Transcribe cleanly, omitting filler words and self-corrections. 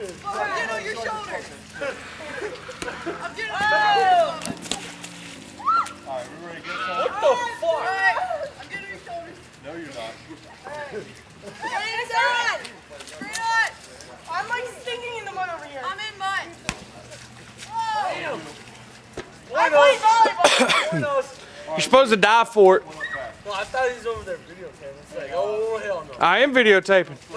I'm getting on your shoulders. I'm getting on your shoulders. Alright, we ready to get some? What the fuck? I'm getting on your shoulders. No, you're not. Get inside. Straight on. I'm like stinking in the mud over here. I'm in mud. Damn. I play volleyball. You're supposed to dive for it. One up back. No, I thought he was over there videotaping. It's like, oh hell no. I am videotaping.